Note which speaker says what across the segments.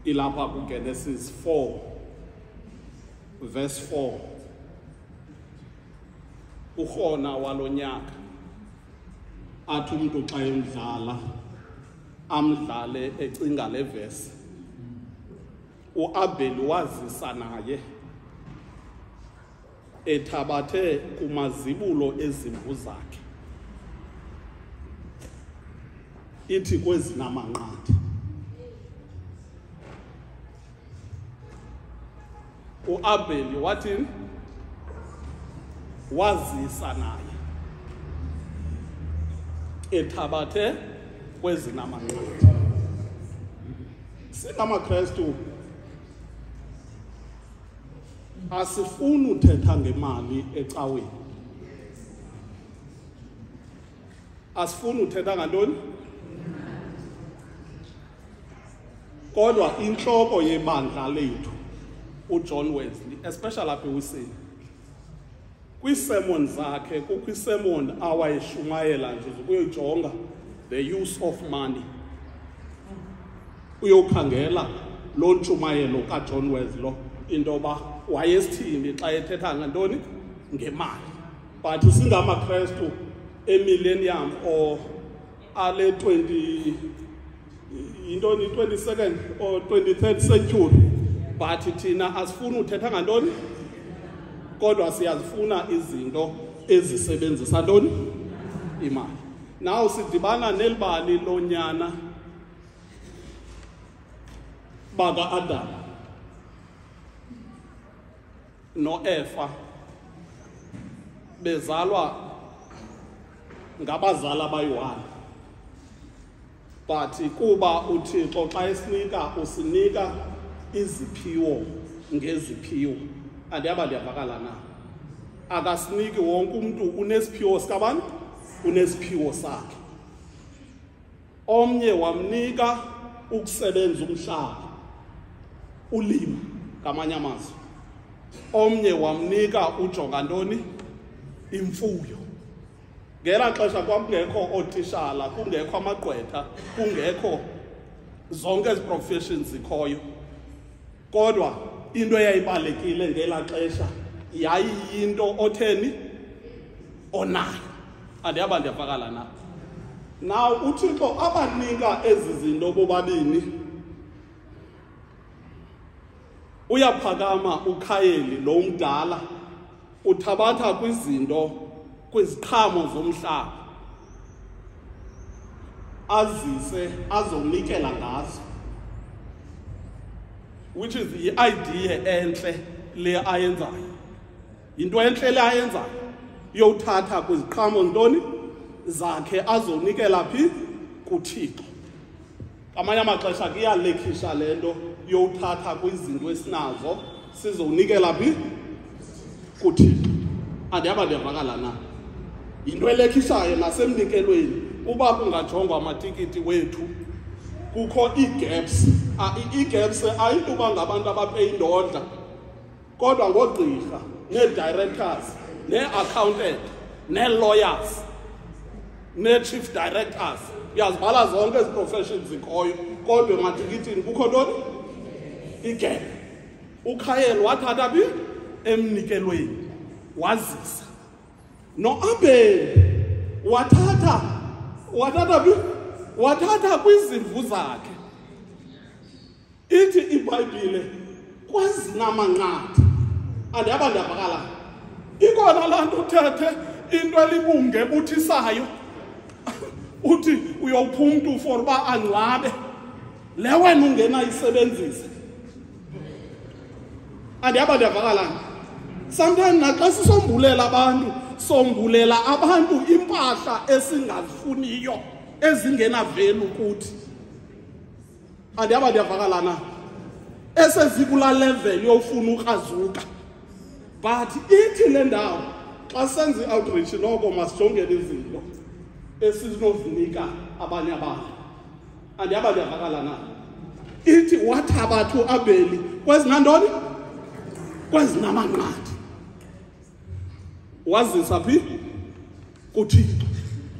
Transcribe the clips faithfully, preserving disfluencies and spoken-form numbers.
Speaker 1: ilapha kuGenesis four verse four. Ukhona walonyaka athi umuntu xa emdlala amdlale ecinga le verse. uAbel wazisa naye ethabathe kumazibulo ezimvu zakhe, ithi kwezinamanqatha. uAbel wathi wazisa naye ethabathe kwezinamanqatha. SingamaKristu asifuni uthetha ngemali ecaweni. Asifuni uthetha ngantoni? Kodwa inhloko yebandla lethu uJohn Wesley, especially apha ewiseni, kwisermon zakhe kukho isermon awayeshumayela nje ukuyojonga the use of money. Uyokhangela lo ntshumayelo kaJohn Wesley into yoba wayesithini xa ethetha ngantoni? Ngemali. But singamaKristu emillennium or ale twenty intoni twenty-second or twenty-third century, but thina asifuni uthetha ngantoni? Kodwa siyazifuna izinto ezisebenzisa ntoni? Imali. Now sidibana nelibali lonyana baka Adam no Eva, bezalwa ngabazali abayi-one, but kuba uThixo xa esinika usinika iziphiwo ngeziphiwo. Andiyaba ndiyavakala na? Akasiniki wonke umuntu unesiphiwo sikabani? Unesiphiwo sakhe. Omnye wamnika ukusebenza umhlaba, ulima ngamanye amazwi. Omnye wamnika ujonga ntoni? Imfuyo. Ngela xesha kwakungekho ootishala, kungekho amagqwetha, kungekho zonke ezi professions zikhoyo. Kodwa into eyayibalekile ngela xesha yayiyinto otheni? Onayo. Andiyaba ndiyavakala na? Now uThixo abanika ezi zinto bobabini. Uyaphakama uKhayeli lo mdala, uthabatha kwizinto kwiziqhamo zomhlaba azise azonikela ngazo, which is the idea enhle le ayenzayo. Into enhle le ayenzayo yothatha kwiziqhamo ntoni zakhe azonikela phi? kuThixo. Amanye amaxesha kuyalekhisha lento yothatha kwizinto esinazo sizonikela phi? kuThixo. Andiyaba ndiyavakala na? Into elekhishayo nasemnikelweni uba kungajongwa amatikiti wethu kukho ii-gaps. Ii-gaps ayinto uba ngabantu abapeya indodla, kodwa ngoogqirha nee-directors nee-accountant nee-lawyers nee-chief directors, uyazibhala zonke ezi professions zikhoyo, kodwa ematikitini kukho ntoni? Igap. uKhayeli wathatha phi? Emnikelweni wazisa. noAbel wathatha wathatha phi? Wathatha kwizimvu zakhe. Ithi iBhayibhile kwezinamanqatha. Andiyaba ndiyavakala. Ikona laa nto uthethe into elibunge ebuthisayo. Uthi uyawupha umntu for uba anqabe, le wena ungenayisebenzise. Andiyaba ndiyavakala. Sometimes naxa sisombulela abantu, sombulela abantu impahla esingazifuniyo, ezingenavelu kuthi. Andiyaba ndiyavakala na? Esezikula level yofuna ukrazuka. But ithi le ndawo xa senza i-outreach noko masijongele izinto esinozinika abanye abantu. Andiyaba ndiyavakala na? Ithi wathabatha uAbeli kwezinantoni? Kwezinamanqatha. Wazisa phi? kuThixo.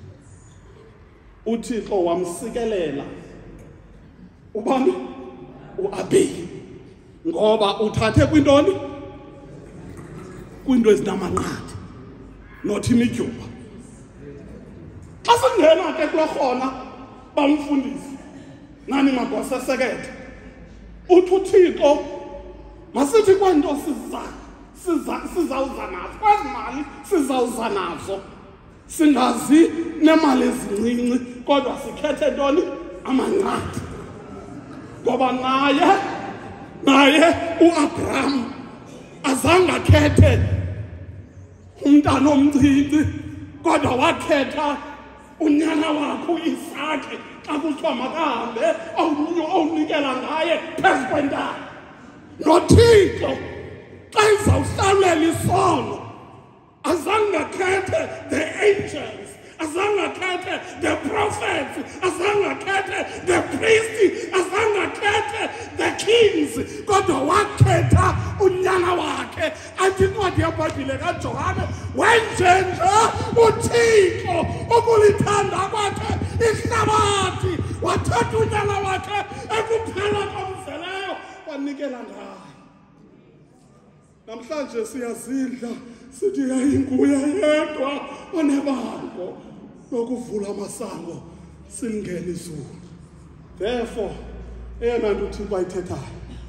Speaker 1: uThixo wamsikelela. Ubani? uAbeli ngoba uthathe kwintoni kwinto ezinamanqathi not imidyuba. Xa singena ke kulokhona bamfundisi nani magosa sekethe uthi uThixo masithi kwento siza siza sizawuza nazo kwezimali sizawuza nazo singazi nemali ezincinci kodwa sikhethe ntoni amanqathi ngoba naye naye uAbraham azange akhethe umntana omncinci kodwa wakhetha unyana wakhe uIsaki xa kuthiwa makahambe awunikela ngaye phezu kwentaba. NoThixo xa izawuhlalela isono azange akhethe the angels, azange akhethe the prophets, azange akhethe the priests, azange akhethe the kings kodwa wakhetha unyana wakhe. Athi incwadi yebhayibhile kaJohane wenjenje uThixo ukulithanda kwakhe ihlabathi wathatha unyana wakhe ekuphela komzeleyo wanikela ngaye. Namhlanje siyazidla sithi yayinguye yedwa onebango lokuvula amasango silingena izulu. Therefore eyona nto uThixo ayithethayo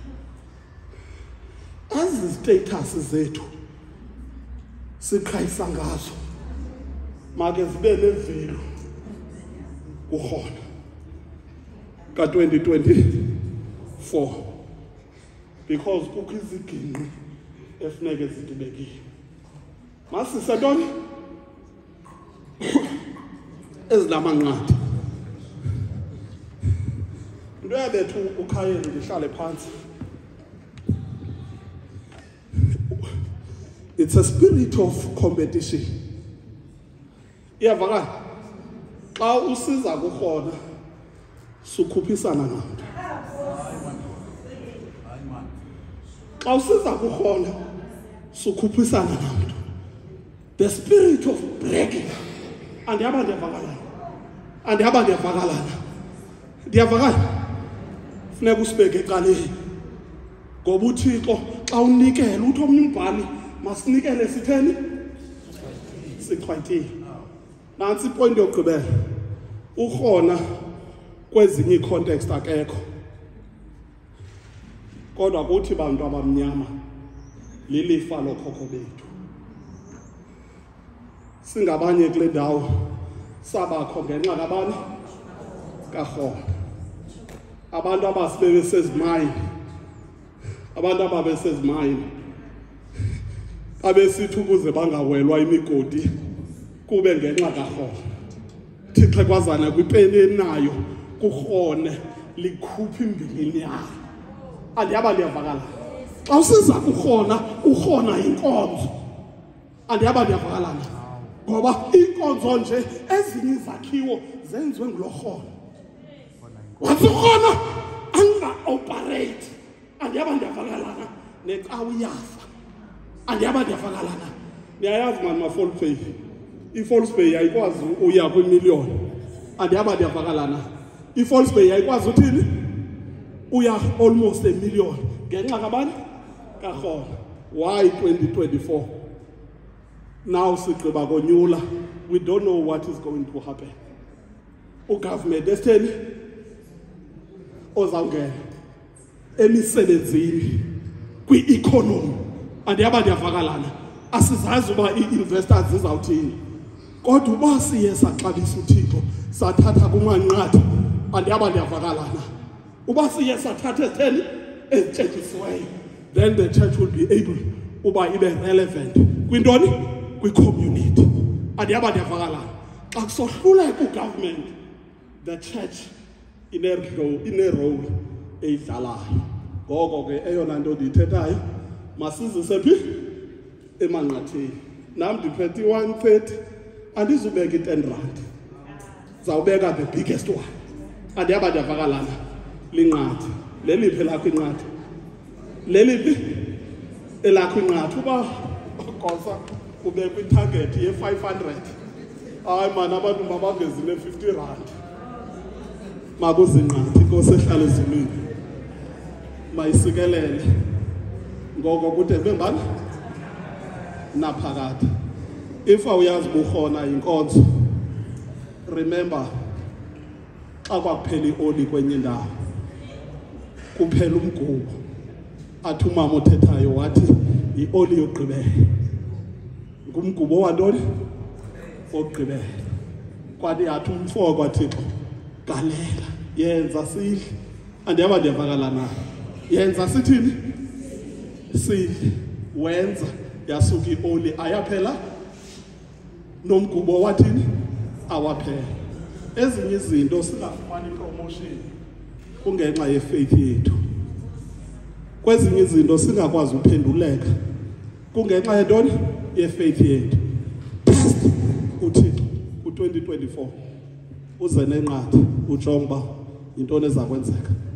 Speaker 1: azi status zethu siqhayisa ngazo make zibe nevelu ukhona ka twenty twenty-four because kukho iziginqi efuneke zidibekile. Masise ntoni ezinamanqathi into yabethu ukhayeni ndihlale phansi. It's a spirit of competition. Iyavakala xa usiza kukhona sukhuphisana nabantu. Xa usiza kukhona sukhuphisana nabantu. The spirit of bragging andihamba ndiyavakalana andihamba ndiyavakalana ndiyavakala funeka usibeke eqaleni ngoba uThixo xa unikele uthi omnye umbhali masinikele sitheni sichwayitile. Nansi ipoint yokugqibela ukhona kwezinye icontext akekho kodwa kuthi bantu abamnyama lilifa lokhokho bethu. Singabanye kule ndawo sabakho ngenxa kabani kaRhona. Abantu abasibeke sezimayini abantu ababe sezimayini abesithi ukuze bangawelwa imigodi kube ngenxa kaRhona. Thixo kwazana kwipeni enayo kuRhone likhupha imbilini yayo. Andiyaba liyavakala xa usiza kuRhona uRhona inkonzo. Andiyaba liyavalana ngoba inkonzo nje ezinye izakhiwo zenziwe nguloRhona. Wathi uRhona anga operate andiyaba ndiyavalana necawu yafa. Andiyaba ndiyavalana niyayazi mani ma-False Bay i-False Bay ayikwazi uya kwimiliyoni. Andiyaba ndiyavalana i-False Bay ayikwazi uthini uya almost a million ngenxa kabani kaRhona. Why twenty twenty-four? Now sigqiba konyula, we don't know what is going to happen. Ugovernment esitheni ozawungena emisebenzini kwi-economy. Andiyaba ndiyavalana asizazi uba i-investors zizawuthini kodwa uba siye saxabisa uThixo sathatha kumanqathi. Andiyaba ndiyavalana uba siye sathatha esitheni ezitshejisiweyo then the church will be able uba ibe relevant kwintoni kwi-community. Andiyaba ndiyavalana xa kusohluleka ugovernment the church ine-role eyidlalayo. Ngoko ke eyona nto ndiyithethayo masizise phi emanqatheni. Nam ndiphethe i-one thirty andizubeka i-ten rand zawubeka the biggest one. Andiyaba ndiyavalana linqathi leliphi lakho inqathi leliphi elakho inqathi uba gosa ubekwa itarget ye-five hundred. Hayi mani abantu mabangezi ne-fifty rand makuzinqathi inkosi ehlala ezulwini. mayisikelele ngoko kude bengibani naphakade. If awuyazi bukhona inkonzo, remember xa kwakuphela ioli kwenye indawo kuphela umgubo, athi umama othethayo wathi ioli yogqibela. Ngumgubo wantoni ogqibela. Kwathi yathi umfo kwaThixo galela yenza sidle. Andiyaba ndiyavakala na yenza sithini sidle. Wenza yasuka ioli ayaphela nomgubo wathini awaphela. Ezinye izinto singafumani promotion kungenxa yefaith yethu. Kwezinye izinto singakwazi uphenduleka kungenxa yentoni yefaith yethu. uThixo ku twenty twenty-four uze nenqathe ujonga uba intoni eza kwenzeka.